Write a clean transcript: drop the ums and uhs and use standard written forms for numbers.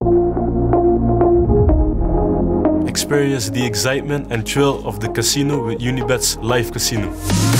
Experience the excitement and thrill of the casino with Unibet's live casino.